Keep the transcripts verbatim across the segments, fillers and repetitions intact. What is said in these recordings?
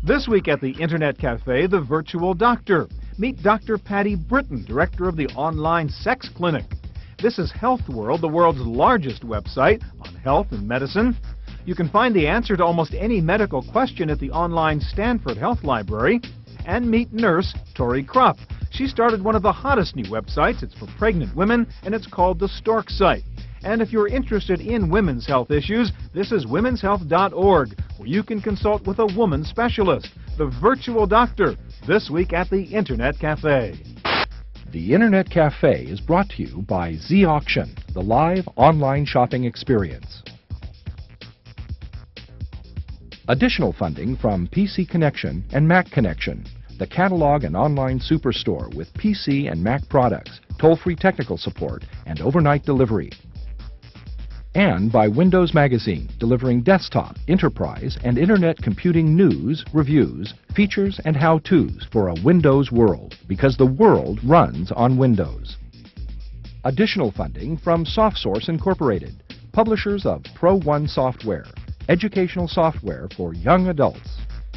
This week at the Internet Cafe, the virtual doctor. Meet Doctor Patti Britton, director of the online sex clinic. This is Health World, the world's largest website on health and medicine. You can find the answer to almost any medical question at the online Stanford Health Library. And meet nurse Tori Krupp. She started one of the hottest new websites. It's for pregnant women, and it's called the Stork Site. And if you're interested in women's health issues, this is women's health dot org, where you can consult with a woman specialist, the virtual doctor, this week at the Internet Cafe. The Internet Cafe is brought to you by Z Auction, the live online shopping experience. Additional funding from P C Connection and Mac Connection, the catalog and online superstore with P C and Mac products, toll-free technical support, and overnight delivery. And by Windows Magazine, delivering desktop, enterprise, and Internet computing news, reviews, features, and how-tos for a Windows world, because the world runs on Windows. Additional funding from SoftSource Incorporated, publishers of Pro One software, educational software for young adults.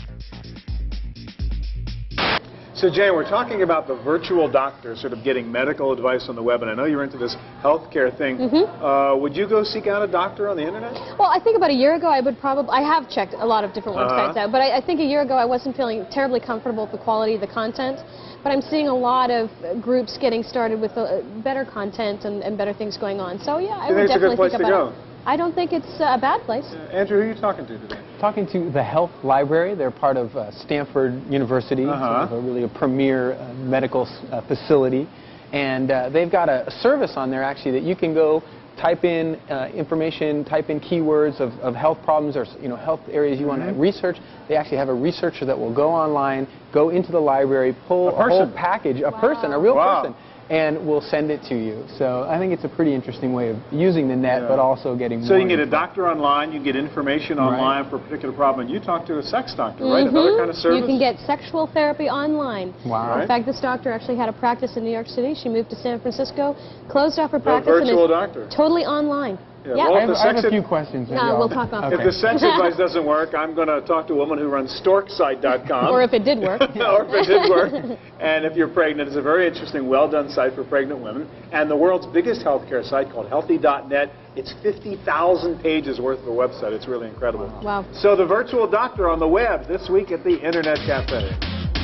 So, Jay, we're talking about the virtual doctor, sort of getting medical advice on the web, and I know you're into this healthcare thing. Mm-hmm. uh, would you go seek out a doctor on the Internet? Well, I think about a year ago I would probably, I have checked a lot of different websites uh-huh. out, but I, I think a year ago I wasn't feeling terribly comfortable with the quality of the content. But I'm seeing a lot of groups getting started with uh, better content and, and better things going on. So, yeah, I would definitely think about it. I don't think it's a bad place. Yeah. Andrew, who are you talking to today? Talking to the Health Library. They're part of uh, Stanford University, uh-huh. sort of a really a premier uh, medical uh, facility. And uh, they've got a, a service on there, actually, that you can go type in uh, information, type in keywords of, of health problems or you know, health areas you mm-hmm. want to research. They actually have a researcher that will go online, go into the library, pull a, a whole package, a wow. person, a real wow. person, and we'll send it to you. So I think it's a pretty interesting way of using the net, yeah. but also getting more. So you can get a doctor online, you can get information online right. for a particular problem, and you talk to a sex doctor, right? Mm-hmm. Another kind of service? You can get sexual therapy online. Wow. Right. In fact, this doctor actually had a practice in New York City. She moved to San Francisco, closed off her the practice, virtual and is doctor. totally online. Yeah, yeah. Well, I, have, if the I have sex a few questions. No, we'll talk off. Okay. If the sex advice doesn't work, I'm going to talk to a woman who runs stork site dot com. Or if it did work. Or if it did work. And if you're pregnant, it's a very interesting, well-done site for pregnant women. And the world's biggest healthcare site called healthy dot net. It's fifty thousand pages worth of a website. It's really incredible. Wow. So the virtual doctor on the web this week at the Internet Cafe.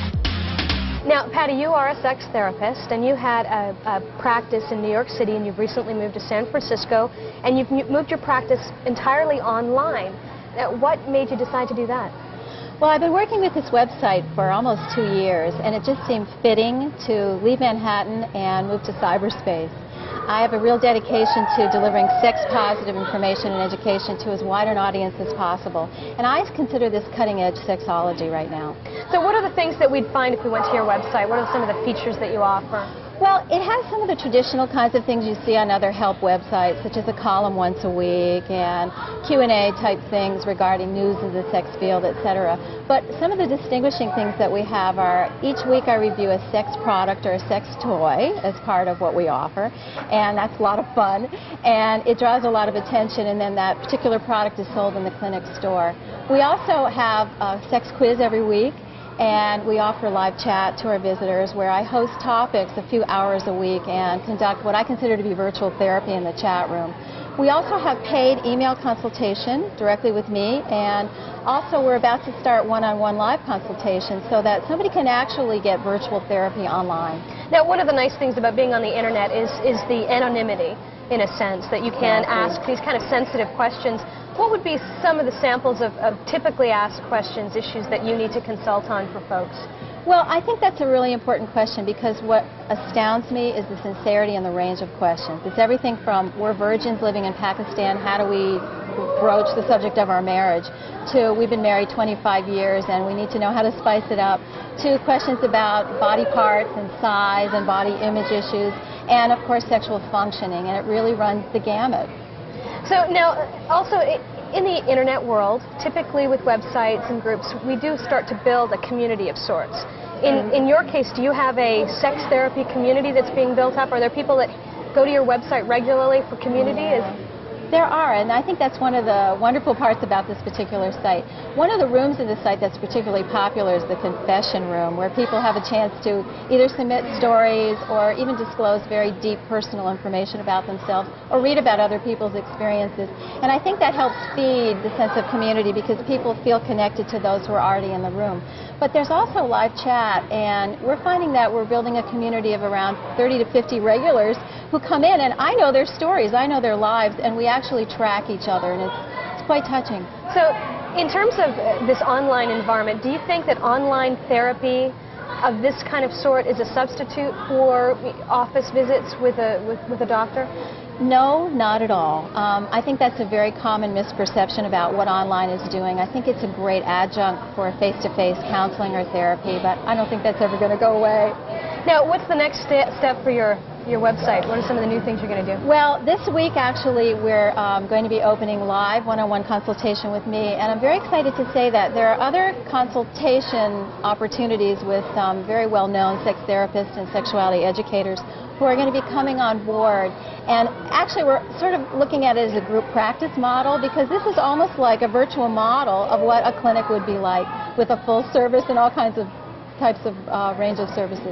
Now, Patti, you are a sex therapist, and you had a, a practice in New York City, and you've recently moved to San Francisco, and you've moved your practice entirely online. Now, what made you decide to do that? Well, I've been working with this website for almost two years, and it just seemed fitting to leave Manhattan and move to cyberspace. I have a real dedication to delivering sex-positive information and education to as wide an audience as possible. And I consider this cutting-edge sexology right now. So what are the things that we'd find if we went to your website? What are some of the features that you offer? Well, it has some of the traditional kinds of things you see on other help websites, such as a column once a week and Q and A type things regarding news of the sex field, et cetera. But some of the distinguishing things that we have are each week I review a sex product or a sex toy as part of what we offer, and that's a lot of fun, and it draws a lot of attention, and then that particular product is sold in the clinic store. We also have a sex quiz every week. And we offer live chat to our visitors where I host topics a few hours a week and conduct what I consider to be virtual therapy in the chat room. We also have paid email consultation directly with me, and also we're about to start one-on-one live consultations so that somebody can actually get virtual therapy online. Now, one of the nice things about being on the Internet is, is the anonymity, in a sense, that you can ask these kind of sensitive questions. What would be some of the samples of, of typically asked questions, issues that you need to consult on for folks? Well, I think that's a really important question because what astounds me is the sincerity and the range of questions. It's everything from we're virgins living in Pakistan, how do we broach the subject of our marriage, to we've been married twenty-five years and we need to know how to spice it up, to questions about body parts and size and body image issues, and of course sexual functioning, and it really runs the gamut. So now, also, in the Internet world, typically with websites and groups, we do start to build a community of sorts. In, in your case, do you have a sex therapy community that's being built up? Are there people that go to your website regularly for community? Is There are, and I think that's one of the wonderful parts about this particular site. One of the rooms in the site that's particularly popular is the confession room, where people have a chance to either submit stories or even disclose very deep personal information about themselves or read about other people's experiences. And I think that helps feed the sense of community because people feel connected to those who are already in the room. But there's also live chat, and we're finding that we're building a community of around thirty to fifty regulars who come in, and I know their stories, I know their lives, and we actually track each other, and it's, it's quite touching. So, in terms of uh, this online environment, do you think that online therapy of this kind of sort is a substitute for office visits with a, with, with a doctor? No, not at all. Um, I think that's a very common misperception about what online is doing. I think it's a great adjunct for face-to-face counseling or therapy, but I don't think that's ever going to go away. Now, what's the next st step for your your website? What are some of the new things you're going to do? Well, this week actually we're um, going to be opening live one-on-one consultation with me, and I'm very excited to say that there are other consultation opportunities with um, very well-known sex therapists and sexuality educators who are going to be coming on board. And actually we're sort of looking at it as a group practice model, because this is almost like a virtual model of what a clinic would be like, with a full service and all kinds of types of uh, range of services.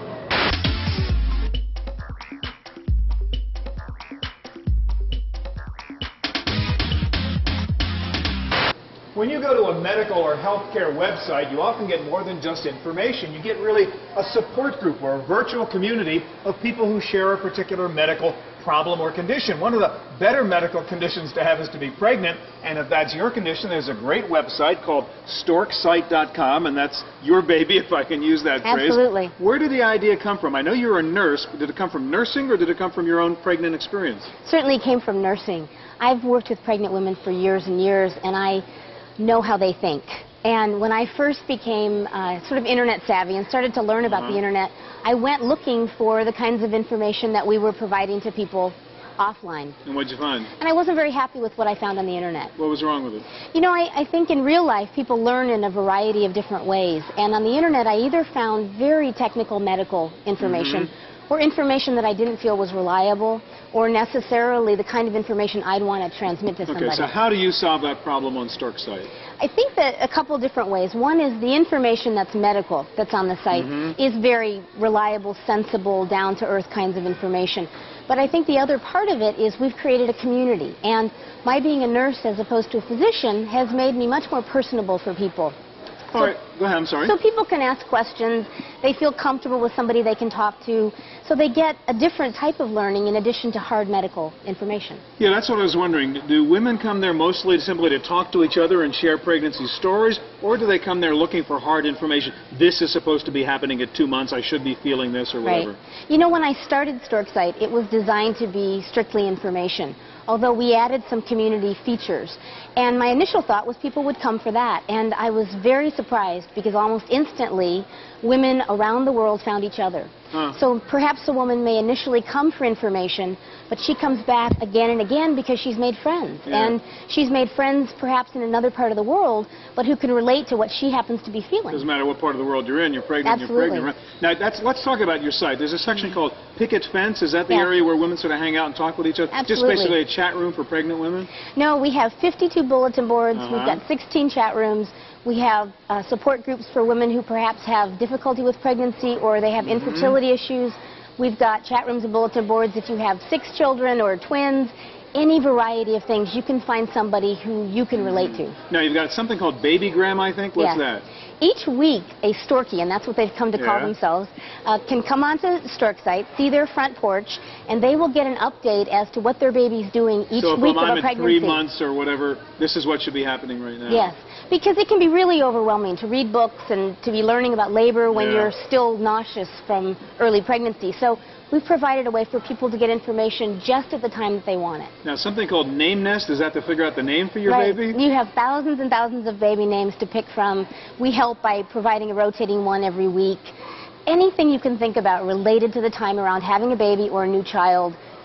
When you go to a medical or healthcare website, you often get more than just information. You get really a support group or a virtual community of people who share a particular medical problem or condition. One of the better medical conditions to have is to be pregnant, and if that's your condition, there's a great website called stork site dot com, and that's your baby, if I can use that phrase. Absolutely. Where did the idea come from? I know you're a nurse, but did it come from nursing or did it come from your own pregnant experience? Certainly came from nursing. I've worked with pregnant women for years and years, and I know how they think. And when I first became uh, sort of internet savvy and started to learn about uh-huh. the internet, I went looking for the kinds of information that we were providing to people offline. And what'd you find? And I wasn't very happy with what I found on the internet. What was wrong with it? You know, I, I think in real life people learn in a variety of different ways. And on the internet I either found very technical medical information mm-hmm. or information that I didn't feel was reliable, or necessarily the kind of information I'd want to transmit to somebody. Okay, so how do you solve that problem on Stork site? I think that a couple different ways. One is the information that's medical, that's on the site, mm-hmm. is very reliable, sensible, down-to-earth kinds of information. But I think the other part of it is we've created a community, and my being a nurse as opposed to a physician has made me much more personable for people. All so, right, go ahead, I'm sorry. So people can ask questions, they feel comfortable with somebody they can talk to, so they get a different type of learning in addition to hard medical information. Yeah, that's what I was wondering. Do women come there mostly simply to talk to each other and share pregnancy stories, or do they come there looking for hard information? This is supposed to be happening at two months, I should be feeling this or whatever. Right. You know, when I started Stork Site, it was designed to be strictly information, although we added some community features. And my initial thought was people would come for that. And I was very surprised because almost instantly women around the world found each other. Huh. So perhaps a woman may initially come for information, but she comes back again and again because she's made friends. Yeah. And she's made friends perhaps in another part of the world, but who can relate to what she happens to be feeling. Doesn't matter what part of the world you're in, you're pregnant, Absolutely. you're pregnant. Right? Now, that's, let's talk about your site. There's a section called Picket Fence. Is that the yeah. area where women sort of hang out and talk with each other? Absolutely. Just basically a chat room for pregnant women? No, we have fifty-two bulletin boards. Uh-huh. We've got sixteen chat rooms. We have uh, support groups for women who perhaps have difficulty with pregnancy or they have mm-hmm. infertility issues. We've got chat rooms and bulletin boards if you have six children or twins. Any variety of things, you can find somebody who you can relate to. Now, you've got something called Babygram, I think. What's yeah. that? Each week, a Storkie, and that's what they've come to yeah. call themselves, uh, can come onto Stork Site, see their front porch, and they will get an update as to what their baby's doing each so week of a pregnancy. So if I'm at three months or whatever, this is what should be happening right now. Yes, because it can be really overwhelming to read books and to be learning about labor when yeah. you're still nauseous from early pregnancy. So we've provided a way for people to get information just at the time that they want it. Now, something called Name Nest, is that to figure out the name for your right. baby? You have thousands and thousands of baby names to pick from. We help by providing a rotating one every week. Anything you can think about related to the time around having a baby or a new child,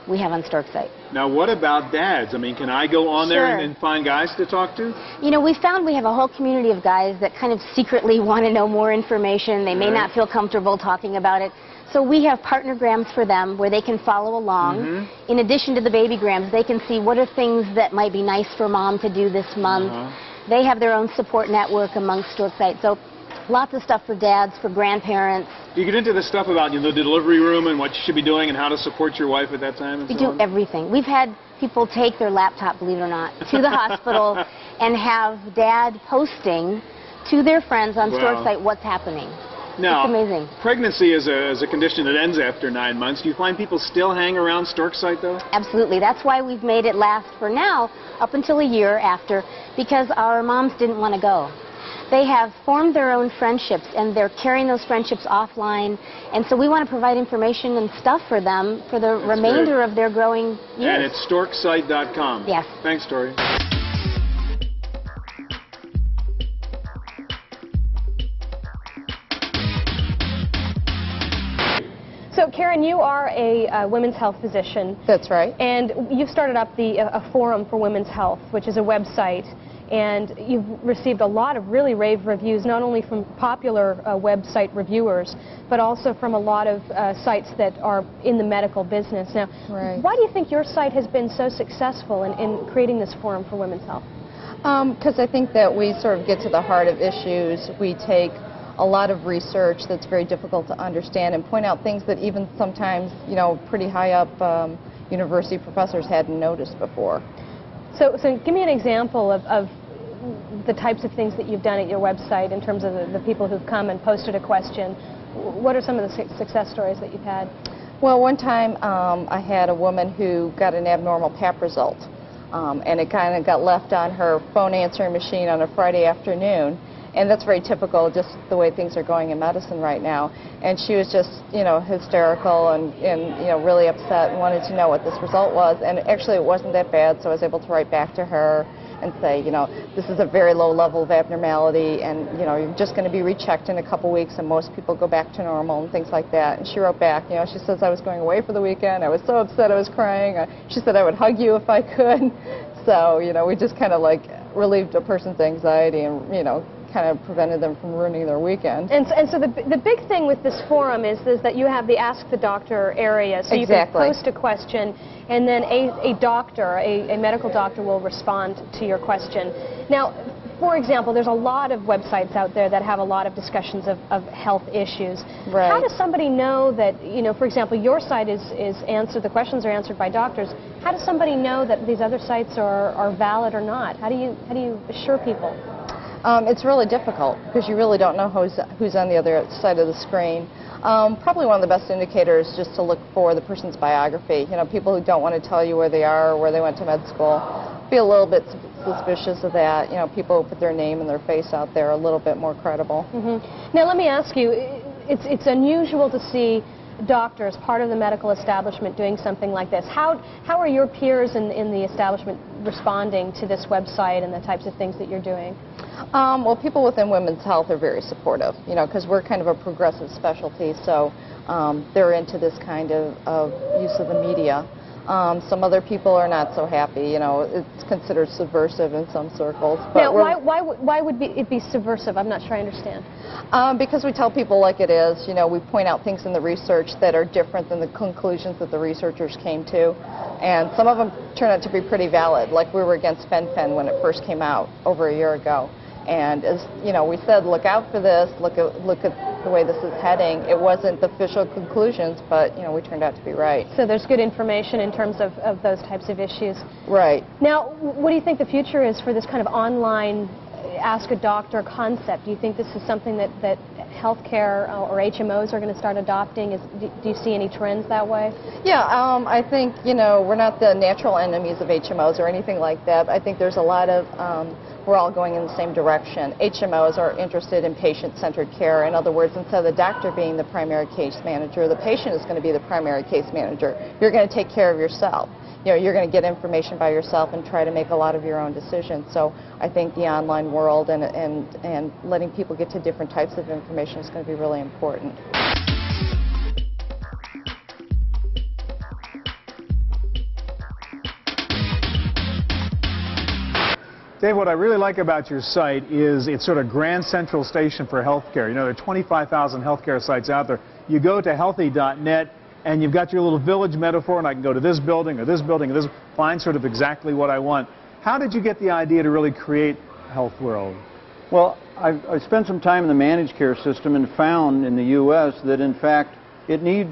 we have on StorkSite. Now, what about dads? I mean, can I go on there Sure. and, and find guys to talk to? You know, we found we have a whole community of guys that kind of secretly want to know more information. They may Right. not feel comfortable talking about it. So we have partnergrams for them where they can follow along. Mm-hmm. In addition to the babygrams, they can see what are things that might be nice for mom to do this month. Uh-huh. They have their own support network amongst StorkSite. So lots of stuff for dads, for grandparents. Do you get into the stuff about, you know, the delivery room and what you should be doing and how to support your wife at that time and We so do on? everything. We've had people take their laptop, believe it or not, to the hospital and have dad posting to their friends on Wow. StorkSite what's happening. Now, It's amazing. pregnancy is a, is a condition that ends after nine months. Do you find people still hang around StorkSite, though? Absolutely. That's why we've made it last for now up until a year after, because our moms didn't want to go. They have formed their own friendships, and they're carrying those friendships offline. And so we want to provide information and stuff for them for the That's remainder great. of their growing years. And it's storksite dot com. Yes. Thanks, Tori. So, Karen, you are a uh, women's health physician. That's right. And you've started up the uh, a Forum for Women's Health, which is a website. And you've received a lot of really rave reviews, not only from popular uh, website reviewers, but also from a lot of uh, sites that are in the medical business. Now, Right. why do you think your site has been so successful in, in creating this Forum for Women's Health? Because um, I think that we sort of get to the heart of issues. We take a lot of research that's very difficult to understand and point out things that even sometimes, you know, pretty high up um, university professors hadn't noticed before. So, so give me an example of, of the types of things that you've done at your website in terms of the, the people who've come and posted a question. What are some of the su success stories that you've had? Well, one time um, I had a woman who got an abnormal pap result, um, and it kind of got left on her phone answering machine on a Friday afternoon. And that's very typical, just the way things are going in medicine right now. And she was just, you know, hysterical and, and, you know, really upset and wanted to know what this result was. And actually it wasn't that bad, so I was able to write back to her and say, you know, this is a very low level of abnormality, and, you know, you're just going to be rechecked in a couple weeks, and most people go back to normal and things like that. And she wrote back, you know, she says, I was going away for the weekend. I was so upset I was crying. She said I would hug you if I could. So, you know, we just kind of like relieved a person's anxiety and, you know, kind of prevented them from ruining their weekend. And so, and so the, the big thing with this forum is, is that you have the Ask the Doctor area. So Exactly. you can post a question, and then a, a doctor, a, a medical doctor, will respond to your question. Now, for example, there's a lot of websites out there that have a lot of discussions of, of health issues. Right. How does somebody know that, you know, for example, your site is, is answered, the questions are answered by doctors. How does somebody know that these other sites are, are valid or not? How do you, how do you assure people? Um, it's really difficult because you really don't know who's, who's on the other side of the screen. Um, probably one of the best indicators is just to look for the person's biography. You know, people who don't want to tell you where they are or where they went to med school. Be a little bit suspicious of that. You know, people who put their name and their face out there are a little bit more credible. Mm-hmm. Now, let me ask you, it's, it's unusual to see doctors, part of the medical establishment, doing something like this. How, how are your peers in, in the establishment responding to this website and the types of things that you're doing? Um, well, people within women's health are very supportive, you know, because we're kind of a progressive specialty, so um, they're into this kind of, of use of the media. Um, some other people are not so happy, you know, it's considered subversive in some circles. But now, why, why, why would be, it be subversive? I'm not sure I understand. Um, because we tell people like it is, you know, we point out things in the research that are different than the conclusions that the researchers came to. And some of them turn out to be pretty valid, like we were against fen-phen when it first came out over a year ago. And as you know, we said, look out for this, look at, look at the way this is heading. It wasn't the official conclusions, but you know, we turned out to be right. So there's good information in terms of, of those types of issues. Right. Now, what do you think the future is for this kind of online Ask a Doctor concept? Do you think this is something that, that healthcare or H M Os are going to start adopting? Is, do, do you see any trends that way? Yeah, um, I think, you know, we're not the natural enemies of H M Os or anything like that. I think there's a lot of, um, we're all going in the same direction. H M Os are interested in patient-centered care. In other words, instead of the doctor being the primary case manager, the patient is going to be the primary case manager. You're going to take care of yourself. You know, you're going to get information by yourself and try to make a lot of your own decisions. So I think the online world and, and, and letting people get to different types of information is going to be really important. Dave, what I really like about your site is it's sort of grand central station for healthcare. You know, there are twenty-five thousand healthcare sites out there. You go to healthy dot net and you've got your little village metaphor, and I can go to this building or this building or this, find sort of exactly what I want. How did you get the idea to really create Health World? Well, I've, I spent some time in the managed care system and found in the U S that, in fact, it needs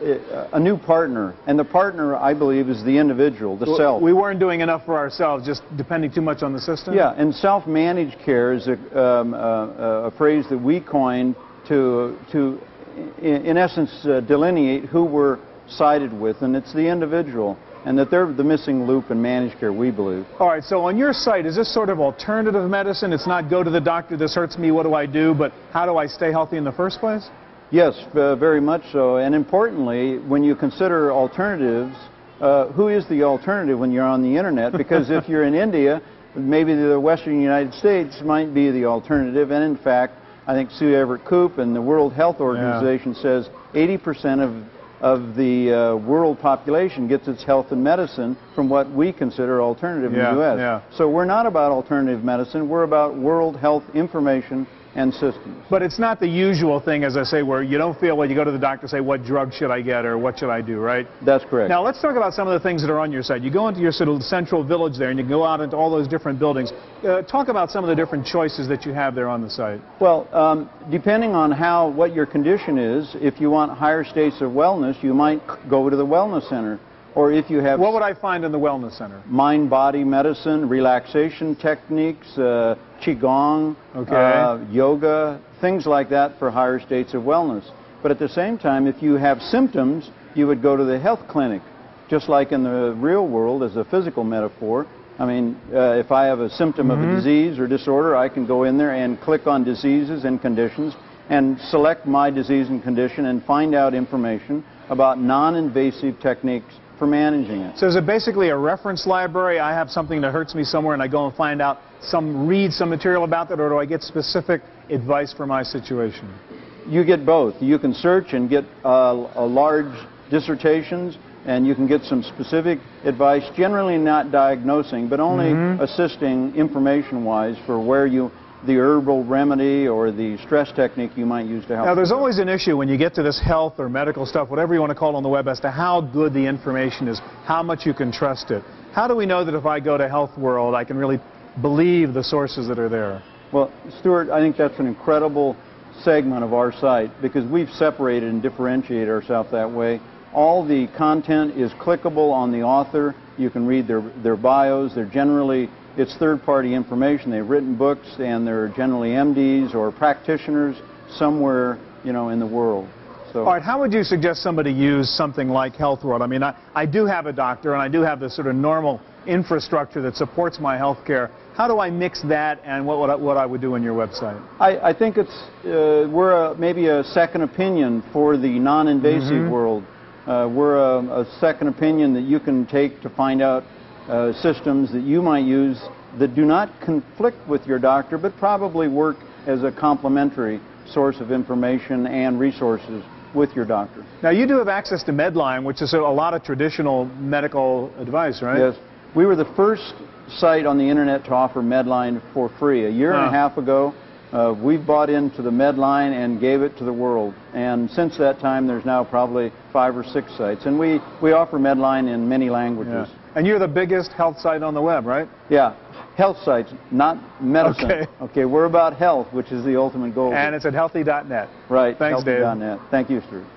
a new partner, and the partner, I believe, is the individual, the self. We weren't doing enough for ourselves, just depending too much on the system? Yeah, and self-managed care is a, um, uh, a phrase that we coined to, to in, in essence, uh, delineate who we're sided with, and it's the individual, and that they're the missing loop in managed care, we believe. All right, so on your site, is this sort of alternative medicine? It's not go to the doctor, this hurts me, what do I do, but how do I stay healthy in the first place? Yes, uh, very much so. And importantly, when you consider alternatives, uh, who is the alternative when you're on the internet? Because if you're in India, maybe the Western United States might be the alternative. And in fact, I think Sue Everett-Koop and the World Health Organization yeah. says eighty percent of, of the uh, world population gets its health and medicine from what we consider alternative yeah, in the U S Yeah. So we're not about alternative medicine, we're about world health information and systems. But it's not the usual thing, as I say, where you don't feel well, you go to the doctor and say, what drug should I get or what should I do, right? That's correct. Now let's talk about some of the things that are on your site. You go into your sort of central village there and you go out into all those different buildings. Uh, talk about some of the different choices that you have there on the site. Well, um, depending on how, what your condition is, if you want higher states of wellness, you might go to the wellness center. Or if you have... What would I find in the wellness center? Mind-body medicine, relaxation techniques, uh, qigong, okay. uh, yoga, things like that for higher states of wellness. But at the same time, if you have symptoms, you would go to the health clinic. Just like in the real world, as a physical metaphor. I mean, uh, if I have a symptom mm-hmm. of a disease or disorder, I can go in there and click on diseases and conditions and select my disease and condition and find out information about non-invasive techniques for managing it. So is it basically a reference library? I have something that hurts me somewhere and I go and find out, some read some material about that, or do I get specific advice for my situation? You get both. You can search and get uh, a large dissertations, and you can get some specific advice, generally not diagnosing, but only mm-hmm. assisting information-wise for where you the herbal remedy or the stress technique you might use to help. Now, there's always an issue when you get to this health or medical stuff, whatever you want to call it on the web, as to how good the information is, how much you can trust it. How do we know that if I go to Health World, I can really believe the sources that are there? Well, Stewart, I think that's an incredible segment of our site, because we've separated and differentiated ourselves that way. All the content is clickable on the author. You can read their, their bios. They're generally It's third-party information. They've written books, and they're generally M Ds or practitioners somewhere, you know, in the world. So, all right, how would you suggest somebody use something like Health World? I mean, I, I do have a doctor, and I do have this sort of normal infrastructure that supports my health care. How do I mix that and what, what, I, what I would do on your website? I, I think it's uh, we're a, maybe a second opinion for the non-invasive mm-hmm. world. Uh, we're a, a second opinion that you can take to find out Uh, systems that you might use that do not conflict with your doctor, but probably work as a complementary source of information and resources with your doctor. Now, you do have access to Medline, which is a lot of traditional medical advice, right? Yes. We were the first site on the internet to offer Medline for free. A year huh. and a half ago, uh, we bought into the Medline and gave it to the world. And since that time, there's now probably five or six sites. And we, we offer Medline in many languages. Yeah. And you're the biggest health site on the web, right? Yeah. Health sites, not medicine. Okay. Okay, we're about health, which is the ultimate goal. And it's at healthy dot net. Right. Thanks, healthy dot net. Dave. Thank you, Stuart.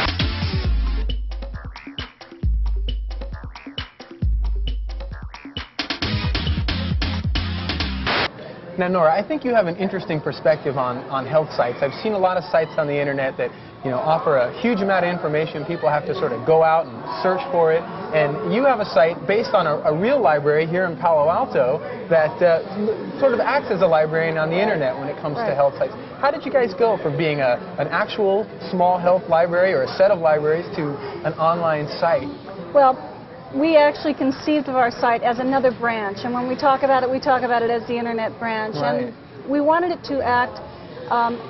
Now, Nora, I think you have an interesting perspective on, on health sites. I've seen a lot of sites on the internet that, you know, offer a huge amount of information. People have to sort of go out and search for it. And you have a site based on a, a real library here in Palo Alto that uh, sort of acts as a librarian on the internet when it comes right. to health sites. How did you guys go from being a, an actual small health library or a set of libraries to an online site? Well, we actually conceived of our site as another branch, and when we talk about it, we talk about it as the internet branch. Right. And we wanted it to act um,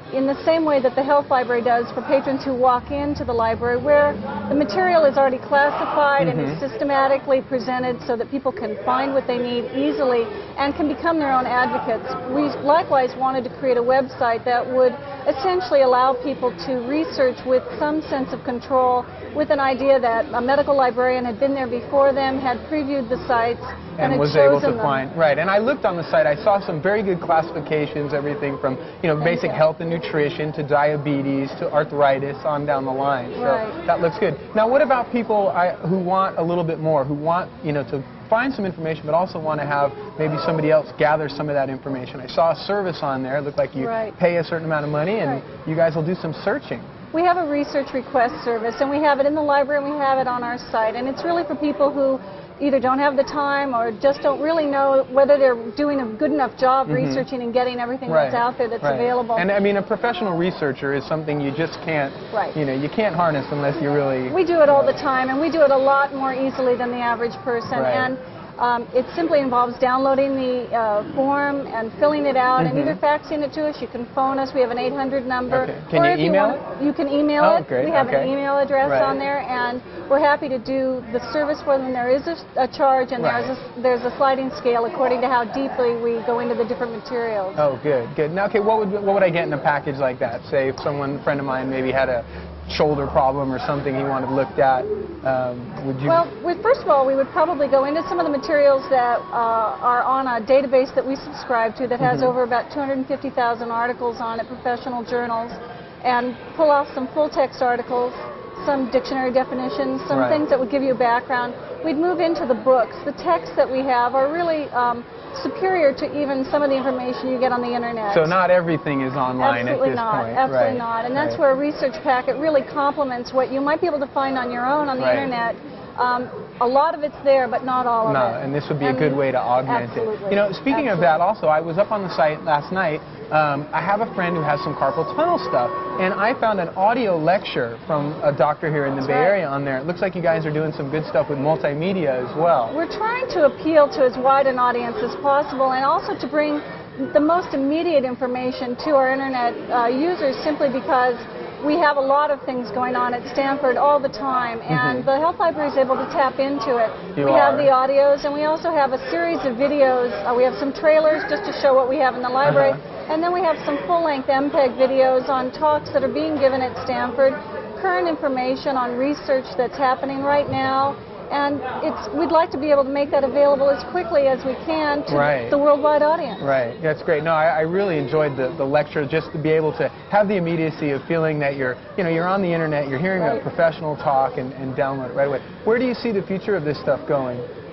in the same way that the Health Library does for patrons who walk into the library, where the material is already classified mm-hmm. and is systematically presented so that people can find what they need easily and can become their own advocates. We likewise wanted to create a website that would essentially allow people to research with some sense of control, with an idea that a medical librarian had been there before them, had previewed the sites, and, and was able to them. find, right, and I looked on the site, I saw some very good classifications, everything from, you know, basic health and nutrition to diabetes to arthritis on down the line, so right. that looks good. Now what about people I, who want a little bit more, who want, you know, to find some information but also want to have maybe somebody else gather some of that information? I saw a service on there, it looked like you right. pay a certain amount of money and right. you guys will do some searching. We have a research request service, and we have it in the library and we have it on our site, and it's really for people who either don't have the time or just don't really know whether they're doing a good enough job mm-hmm. researching and getting everything right. that's out there that's right. available. And I mean, a professional researcher is something you just can't, right. you know, you can't harness unless you really... We do it all the time, and we do it a lot more easily than the average person. Right. And Um, it simply involves downloading the uh, form and filling it out mm-hmm. and either faxing it to us. You can phone us. We have an eight hundred number. Okay. Can or you if email you want, it? You can email oh, it. Great. We have okay. an email address right. on there, and we're happy to do the service for them. There is a, a charge, and right. there's, a, there's a sliding scale according to how deeply we go into the different materials. Oh, good, good. Now, okay, what would, what would I get in a package like that? Say if someone, a friend of mine, maybe had a shoulder problem or something he wanted looked at, um, would you... Well, we, first of all, we would probably go into some of the materials that uh, are on a database that we subscribe to that has mm-hmm. over about two hundred fifty thousand articles on it, professional journals, and pull off some full-text articles, some dictionary definitions, some right. things that would give you a background. We'd move into the books. The texts that we have are really um, superior to even some of the information you get on the internet. So not everything is online Absolutely at this not. point. Absolutely right. not. And that's right. where a research packet really complements what you might be able to find on your own on the right. internet. Um, a lot of it's there, but not all of no, it. and this would be and a good way to augment absolutely. it. You know, speaking absolutely. of that also, I was up on the site last night. Um, I have a friend who has some carpal tunnel stuff, and I found an audio lecture from a doctor here in the That's Bay right. Area on there. It looks like you guys are doing some good stuff with multimedia as well. We're trying to appeal to as wide an audience as possible, and also to bring the most immediate information to our internet uh, users, simply because we have a lot of things going on at Stanford all the time, and mm-hmm. the Health Library is able to tap into it. You we are. have the audios, and we also have a series of videos. Uh, we have some trailers just to show what we have in the library, uh-huh. and then we have some full-length M P E G videos on talks that are being given at Stanford, current information on research that's happening right now. And it's, we'd like to be able to make that available as quickly as we can to right. the worldwide audience. Right, that's great. No, I, I really enjoyed the, the lecture, just to be able to have the immediacy of feeling that you're, you know, you're on the internet, you're hearing right. a professional talk and, and download it right away. Where do you see the future of this stuff going?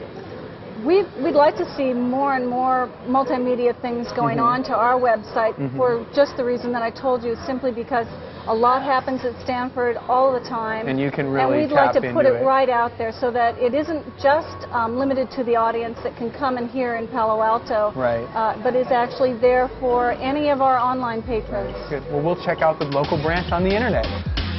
We'd, we'd like to see more and more multimedia things going mm-hmm. on to our website mm-hmm. for just the reason that I told you, simply because a lot happens at Stanford all the time. And you can really And we'd like tap to put into it, it right out there so that it isn't just um, limited to the audience that can come and hear in Palo Alto, right. uh, but is actually there for any of our online patrons. Good. Well, we'll check out the local branch on the internet.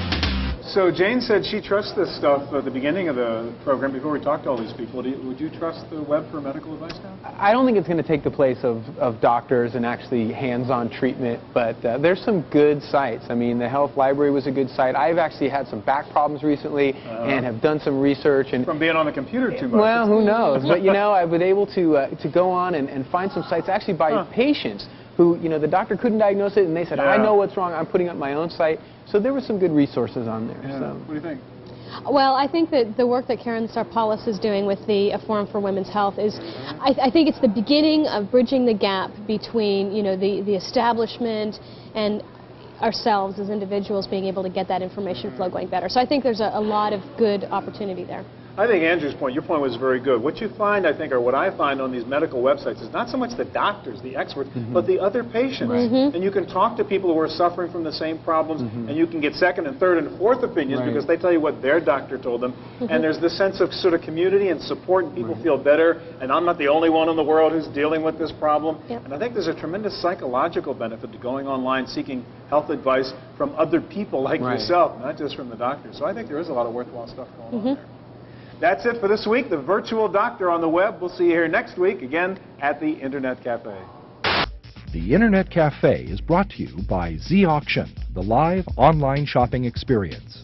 So Jane said she trusts this stuff at the beginning of the program before we talked to all these people. Do you, would you trust the web for medical advice now? I don't think it's going to take the place of, of doctors and actually hands-on treatment, but uh, there's some good sites. I mean, the Health Library was a good site. I've actually had some back problems recently uh, and have done some research. And from being on the computer too much. Well, who knows? But, you know, I've been able to, uh, to go on and, and find some sites actually by huh. patients who, you know, the doctor couldn't diagnose it, and they said, yeah. I know what's wrong, I'm putting up my own site. So there were some good resources on there. Yeah. So. What do you think? Well, I think that the work that Karen Sarpolis is doing with the uh, Forum for Women's Health is, I, I think it's the beginning of bridging the gap between, you know, the, the establishment and ourselves as individuals being able to get that information flow going better. So I think there's a, a lot of good opportunity there. I think Andrew's point, your point was very good. What you find, I think, or what I find on these medical websites is not so much the doctors, the experts, mm-hmm. but the other patients. Right. Mm-hmm. And you can talk to people who are suffering from the same problems, mm-hmm. and you can get second and third and fourth opinions right. because they tell you what their doctor told them. Mm-hmm. And there's this sense of sort of community and support, and people right. feel better, and I'm not the only one in the world who's dealing with this problem. Yep. And I think there's a tremendous psychological benefit to going online seeking health advice from other people like right. yourself, not just from the doctor. So I think there is a lot of worthwhile stuff going mm-hmm. on there. That's it for this week. The Virtual Doctor on the web. We'll see you here next week, again, at the Internet Cafe. The Internet Cafe is brought to you by Z-Auction, the live online shopping experience.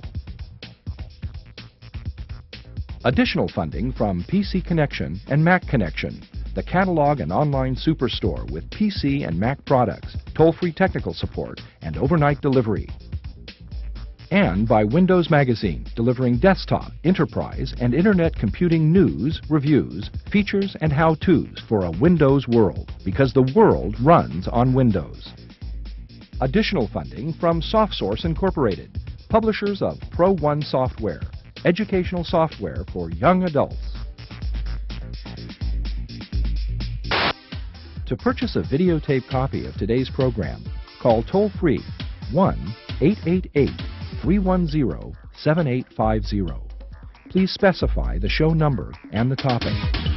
Additional funding from P C Connection and Mac Connection, the catalog and online superstore with P C and Mac products, toll-free technical support, and overnight delivery. And by Windows Magazine, delivering desktop, enterprise, and Internet computing news, reviews, features, and how-tos for a Windows world, because the world runs on Windows. Additional funding from SoftSource Incorporated, publishers of Pro One software, educational software for young adults. To purchase a videotape copy of today's program, call toll-free one eight eight eight, three one zero, seven eight five zero. Please specify the show number and the topic.